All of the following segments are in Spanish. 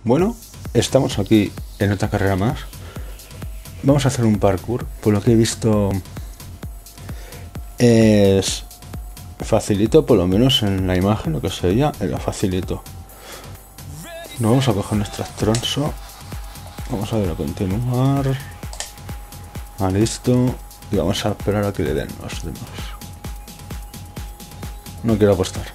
Bueno, estamos aquí en otra carrera más. Vamos a hacer un parkour. Por lo que he visto es facilito, por lo menos en la imagen, lo que se veía era facilito. Nos vamos a coger nuestro tronso. Vamos a ver a continuar. Listo. Y vamos a esperar a que le den los demás. No quiero apostar.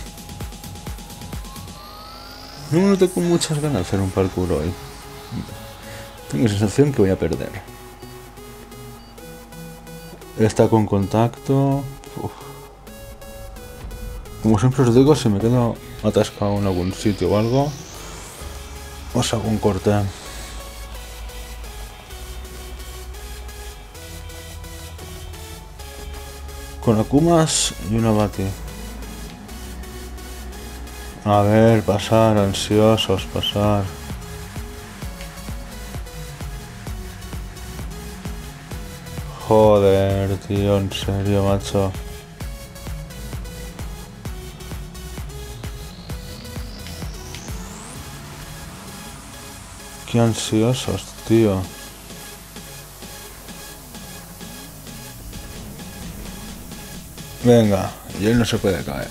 No tengo muchas ganas de hacer un parkour hoy. Tengo la sensación que voy a perder. Está con contacto. Uf. Como siempre os digo, si me quedo atascado en algún sitio o algo, os hago un corte. Con Akumas y una Bati. A ver, pasar, ansiosos, pasar. Joder, tío, en serio, macho. Qué ansiosos, tío. Venga, y él no se puede caer.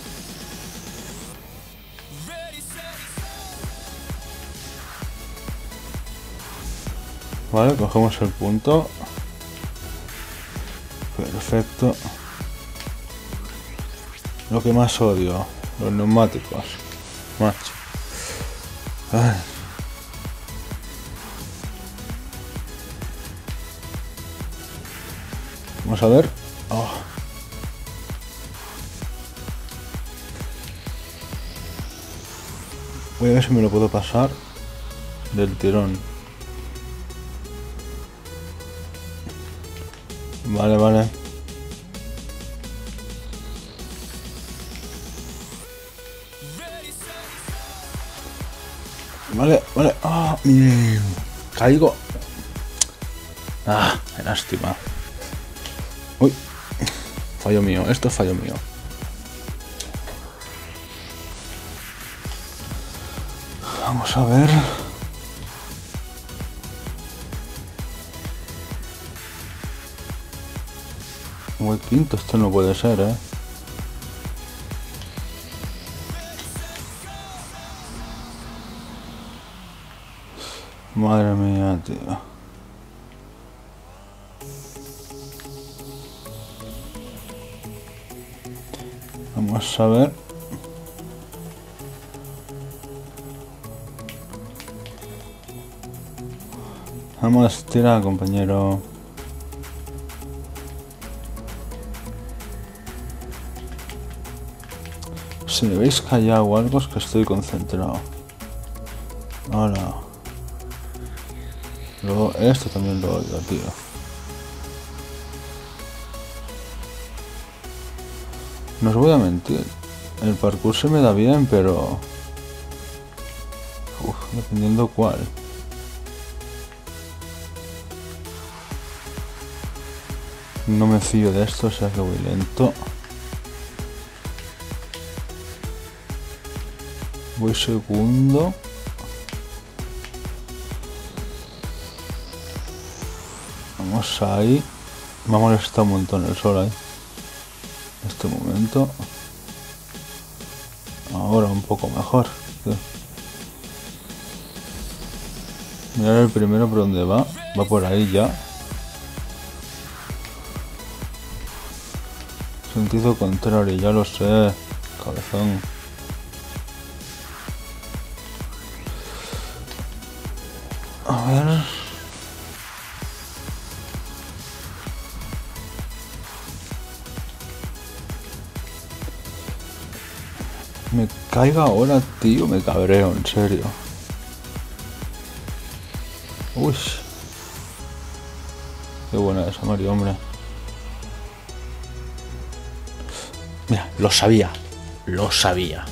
Vale, cogemos el punto. Perfecto. Lo que más odio, los neumáticos. Macho. Ay. Vamos a ver. Oh. Voy a ver si me lo puedo pasar del tirón. Vale, vale. Vale, vale. Ah, caigo. Ah, qué lástima. Uy, fallo mío. Esto es fallo mío. Vamos a ver. Muy quinto, esto no puede ser, ¿eh? Madre mía, tío. Vamos a ver. Vamos, tira, compañero. Si me veis callado o algo es que estoy concentrado. Ahora. Luego esto también lo oigo, tío. No os voy a mentir. El parkour se me da bien, pero... dependiendo cuál. No me fío de esto, o sea que voy lento. Voy segundo. Vamos ahí. Me ha molestado un montón el sol ahí. En este momento. Ahora un poco mejor. Mirar el primero por dónde va. Va por ahí ya. Sentido contrario, ya lo sé. Cabezón. A ver. Me caiga ahora, tío, me cabreo, en serio. Uy. Qué buena esa, Mario, hombre. Mira, lo sabía. Lo sabía.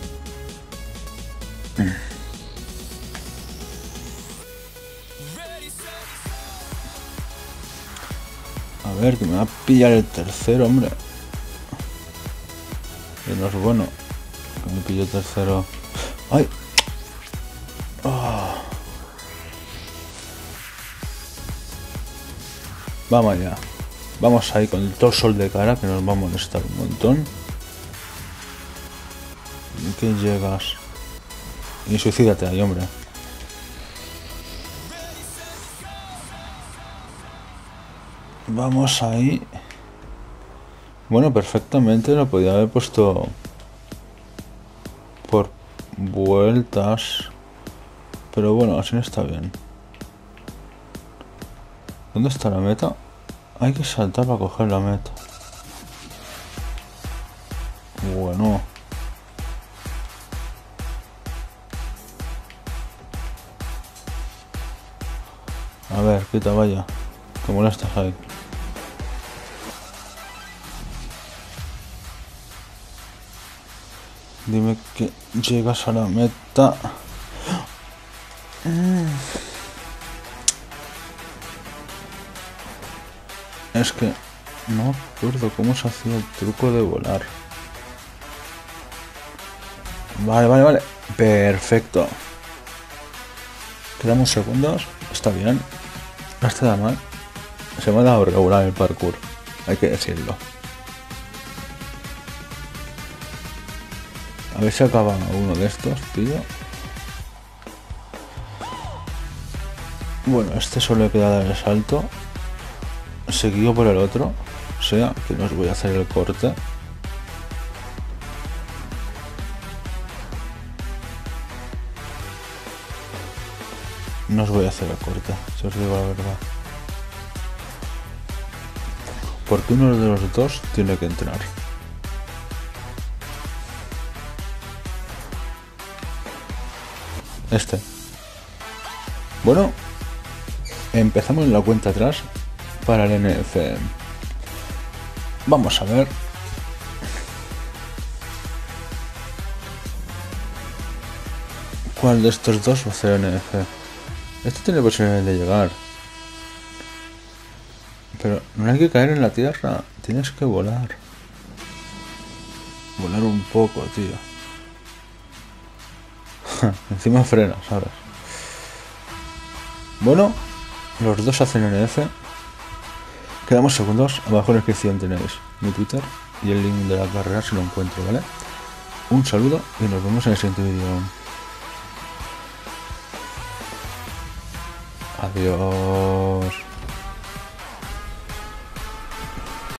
A ver, que me va a pillar el tercero, hombre. Que no es bueno. Que me pillo el tercero. ¡Ay! Vamos allá. Vamos ahí con todo el sol de cara que nos va a molestar un montón. ¿Y qué llegas? Y suicídate ahí, hombre. Vamos ahí. Bueno, perfectamente lo podía haber puesto por vueltas. Pero bueno, así no está bien. ¿Dónde está la meta? Hay que saltar para coger la meta. Bueno. A ver, quita, vaya. Te molestas ahí. Dime que llegas a la meta. Es que no recuerdo cómo se hacía el truco de volar. Vale. Perfecto. Quedamos segundos. Está bien. No está mal. Se me ha dado regular el parkour. Hay que decirlo. A ver si acaba uno de estos, tío. Bueno, este solo queda dar el salto. Seguido por el otro. O sea, que no os voy a hacer el corte. No os voy a hacer el corte, si os digo la verdad. Porque uno de los dos tiene que entrar. Este. Bueno, empezamos la cuenta atrás para el NF. Vamos a ver. ¿Cuál de estos dos va a ser NF? Este tiene posibilidades de llegar. Pero no hay que caer en la tierra. Tienes que volar. Volar un poco, tío. Encima frena, ¿sabes? Bueno, los dos hacen NF. Quedamos segundos. Abajo en la descripción tenéis mi Twitter y el link de la carrera si lo encuentro, ¿vale? Un saludo y nos vemos en el siguiente vídeo. Adiós.